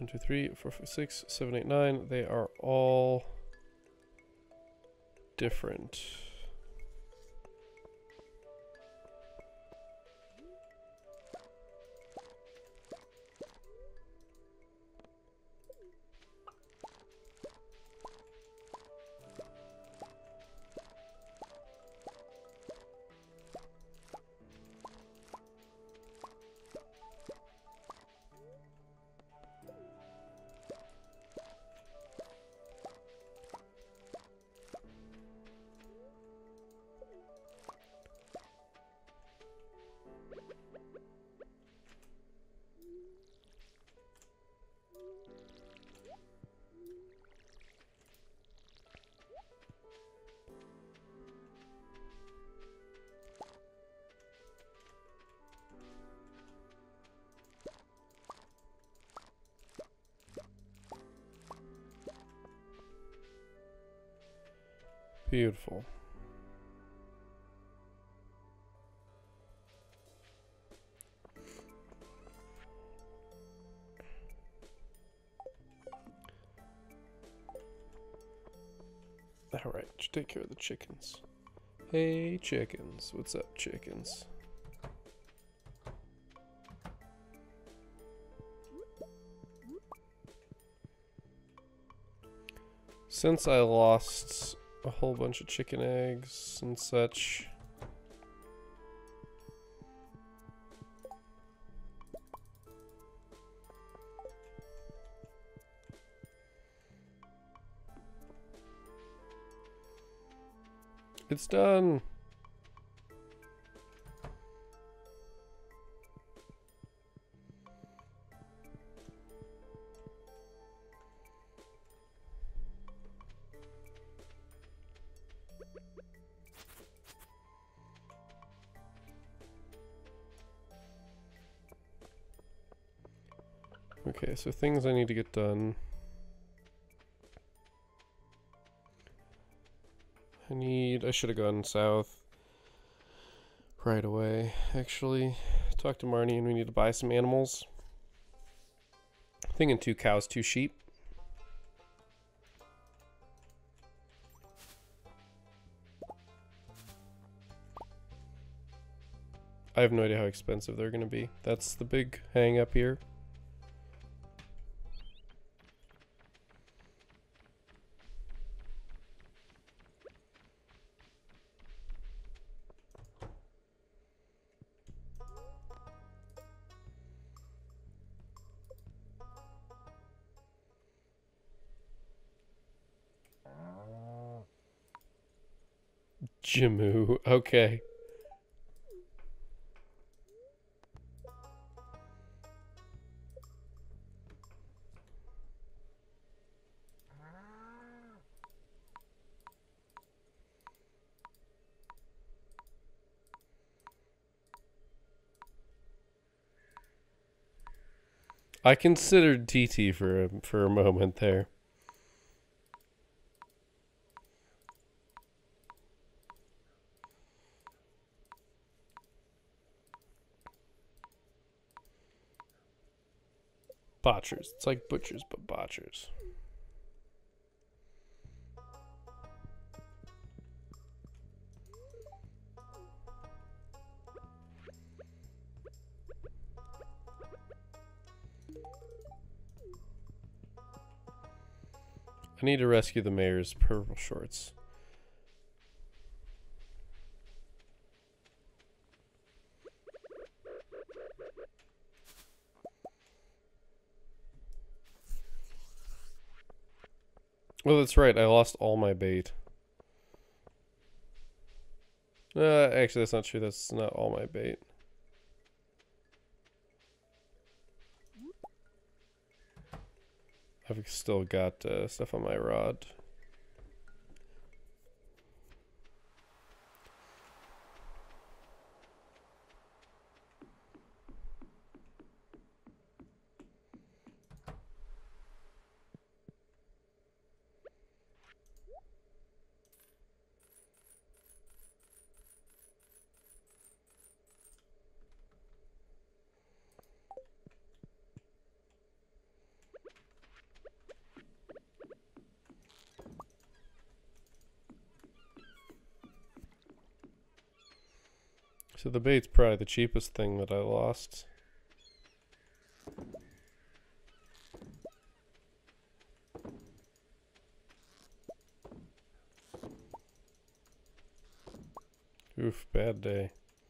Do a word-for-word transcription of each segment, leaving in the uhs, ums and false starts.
One, two, three, four, five, six, seven, eight, nine. They are all different. Beautiful. All right, take care of the chickens. Hey, chickens. What's up, chickens? Since I lost a whole bunch of chicken eggs and such, it's done. Okay, so things I need to get done. I need, I should have gone south right away, actually. Talk to Marnie and we need to buy some animals. I'm thinking two cows, two sheep. I have no idea how expensive they're gonna be. That's the big hang up here. Jimu, okay. I considered T T for a, for a moment there. Botchers. It's like butchers, but botchers. I need to rescue the mayor's purple shorts. Oh, that's right. I lost all my bait. Uh, actually, that's not true. That's not all my bait. I've still got uh, stuff on my rod. So the bait's probably the cheapest thing that I lost. Oof, bad day.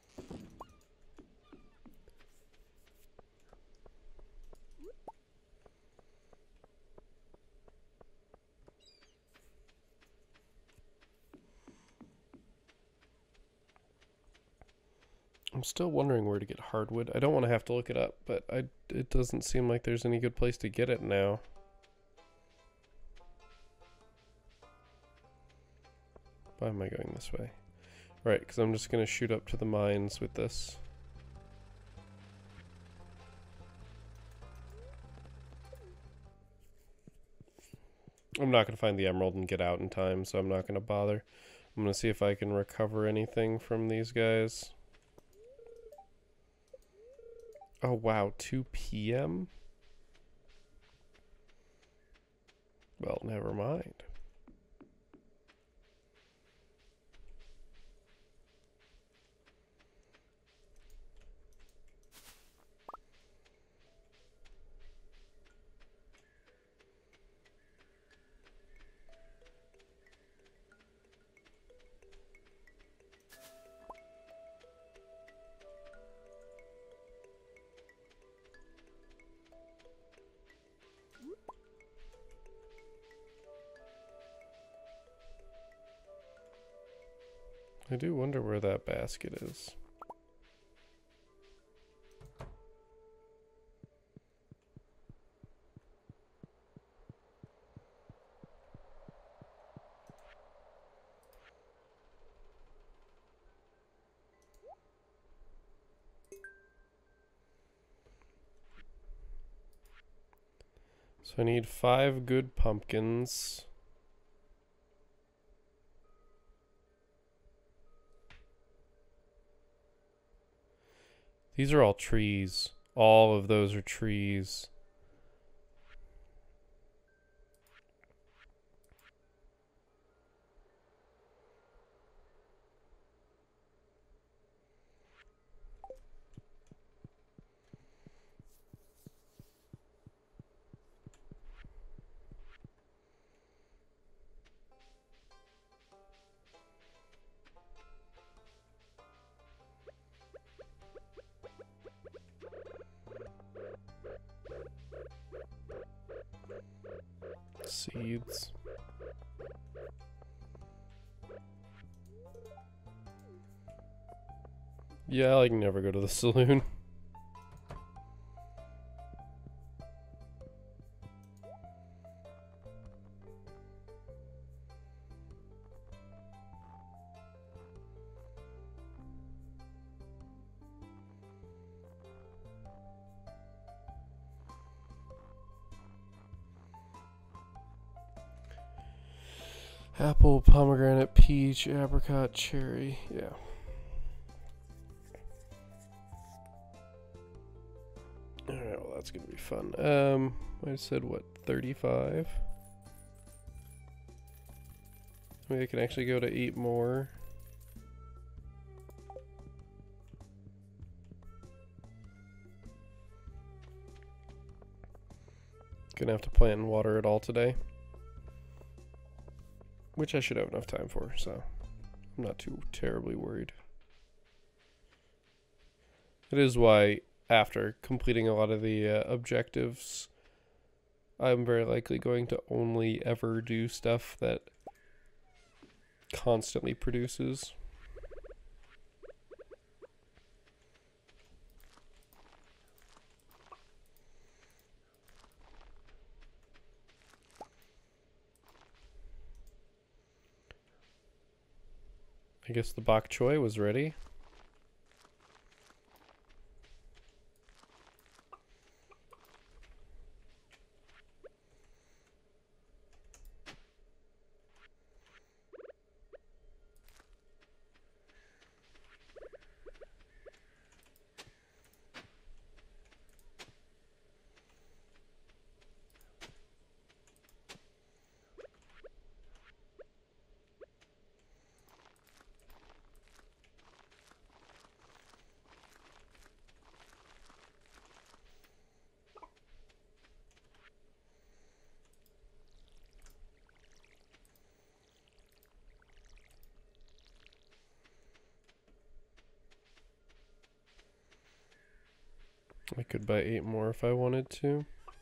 I'm still wondering where to get hardwood. I don't want to have to look it up, but I, it doesn't seem like there's any good place to get it now. Why am I going this way? Right, because I'm just going to shoot up to the mines with this. I'm not going to find the emerald and get out in time, so I'm not going to bother. I'm going to see if I can recover anything from these guys. Oh wow, two P M? Well, never mind. I do wonder where that basket is. So I need five good pumpkins. These are all trees. All of those are trees. Seeds. Yeah, I can never go to the saloon. Apple, pomegranate, peach, apricot, cherry. Yeah. Alright, well that's gonna be fun. Um, I said what, thirty-five? Maybe I can actually go to eight more. Gonna have to plant and water it all today. Which I should have enough time for, so I'm not too terribly worried. It is why, after completing a lot of the uh, objectives, I'm very likely going to only ever do stuff that constantly produces. I guess the bok choy was ready. I could buy eight more if I wanted to.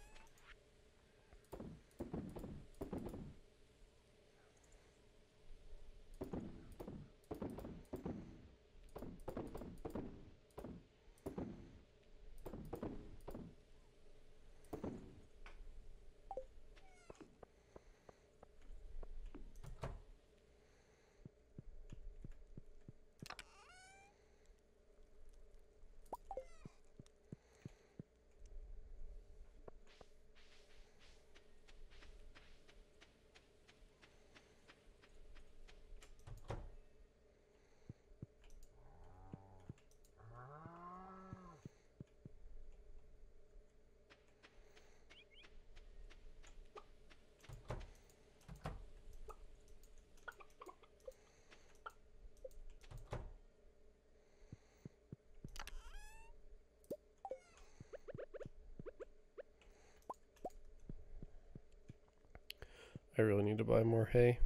I really need to buy more hay.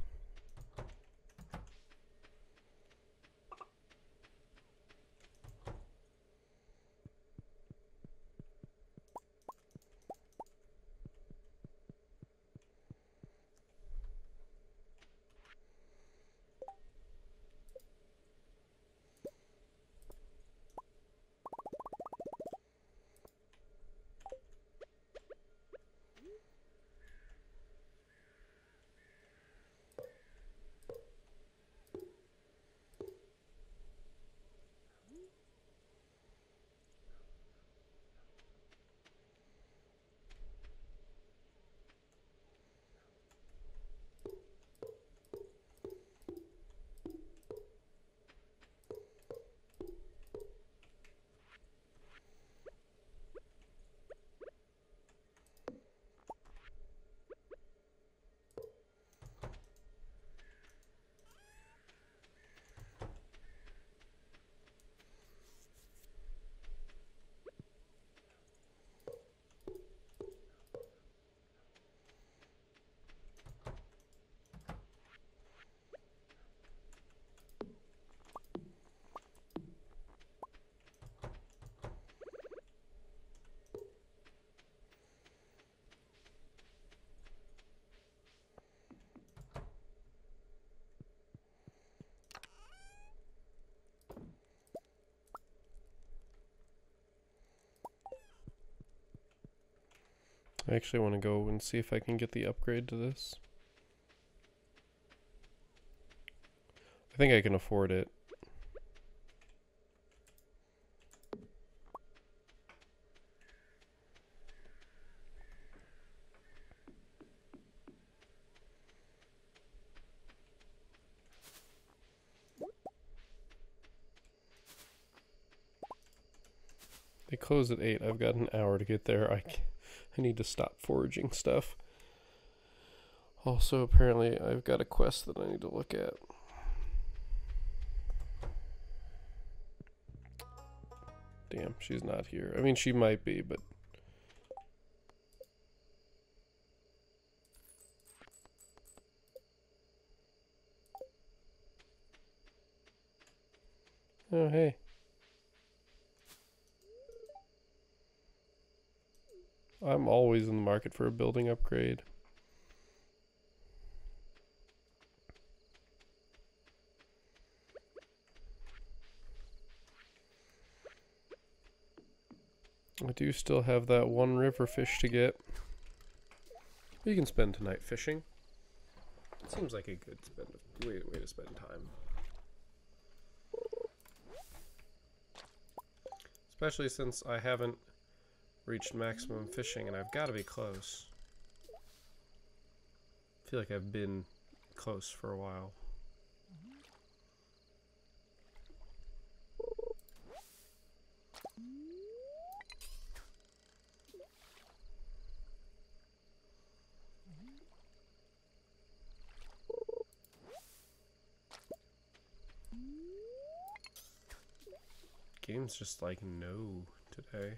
I actually want to go and see if I can get the upgrade to this. I think I can afford it. They close at eight. I've got an hour to get there. I, I need to stop foraging stuff. Also, apparently, I've got a quest that I need to look at. Damn, she's not here. I mean, she might be, but... Oh, hey. I'm always in the market for a building upgrade. I do still have that one river fish to get. You can spend tonight fishing. It seems like a good spend way, way to spend time. Especially since I haven't reached maximum fishing and I've got to be close. I feel like I've been close for a while. Game's just like no today.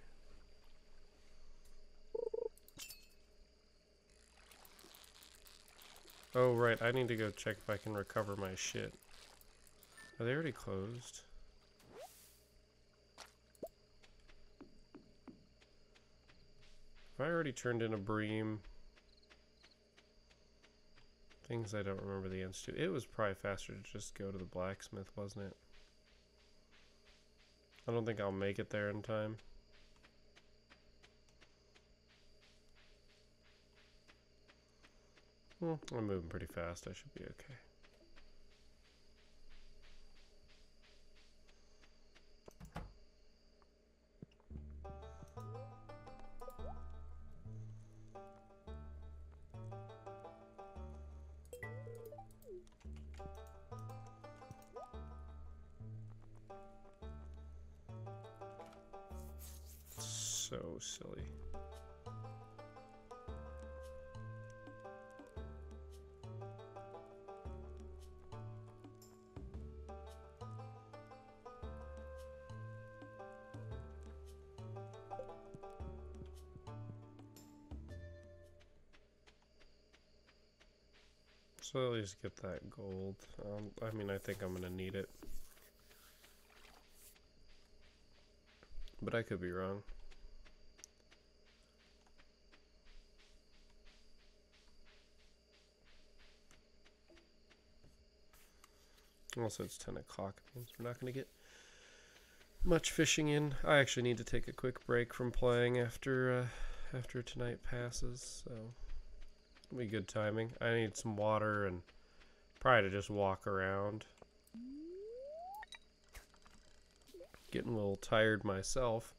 Oh right, I need to go check if I can recover my shit. Are they already closed? I already turned in a bream? Things I don't remember the answer to. It was probably faster to just go to the blacksmith, wasn't it? I don't think I'll make it there in time. Hmm, I'm moving pretty fast. I should be okay. So silly. So at least get that gold. Um, I mean, I think I'm gonna need it, but I could be wrong. Also, it's ten o'clock. It means we're not going to get much fishing in. I actually need to take a quick break from playing after uh, after tonight passes, so it'll be good timing. I need some water and probably to just walk around. Getting a little tired myself.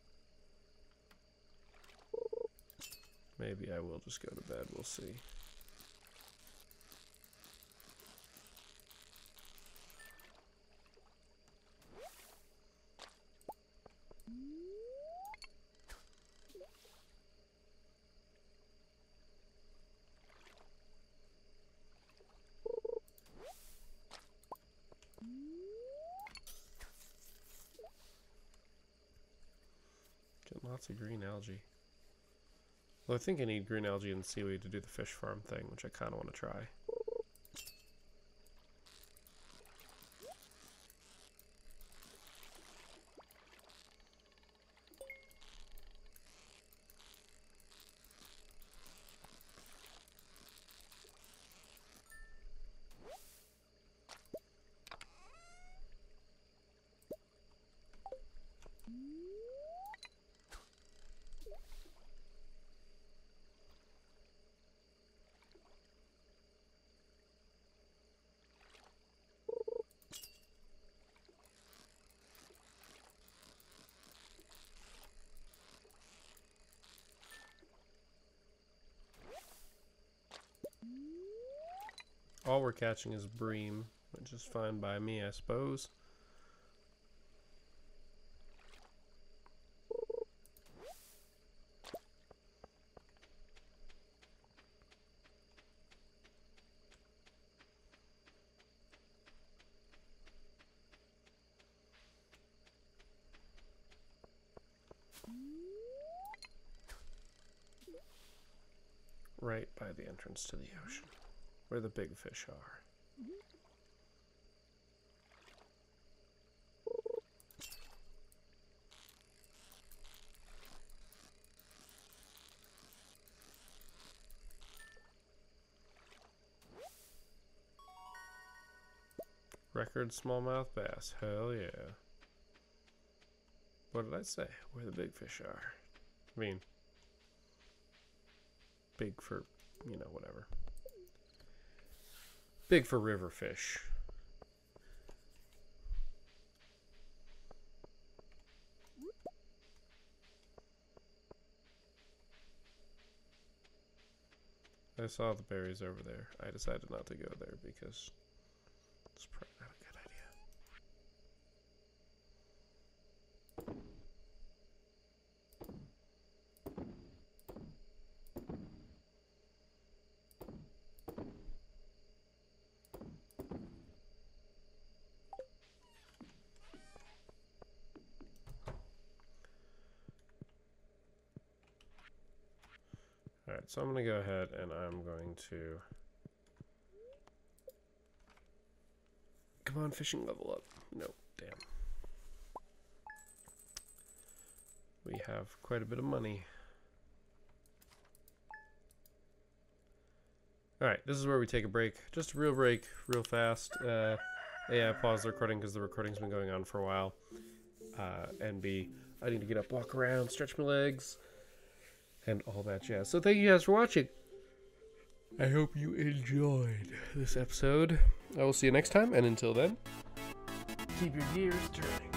Maybe I will just go to bed. We'll see. Getting lots of green algae. Well, I think I need green algae and seaweed to do the fish farm thing, which I kind of want to try. All we're catching is bream, which is fine by me, I suppose. Right by the entrance to the ocean, where the big fish are. Record smallmouth bass, hell yeah. What did I say? Where the big fish are. I mean, big for, you know, whatever. Big for river fish. I saw the berries over there. I decided not to go there because it's probably not a good idea. Alright, so I'm going to go ahead and I'm going to... Come on, fishing level up. No, damn. We have quite a bit of money. Alright, this is where we take a break. Just a real break, real fast. Uh, A, I paused the recording because the recording's been going on for a while. Uh, and B, I need to get up, walk around, stretch my legs, and all that jazz. So thank you guys for watching. I hope you enjoyed this episode. I will see you next time, and until then, keep your gears turning.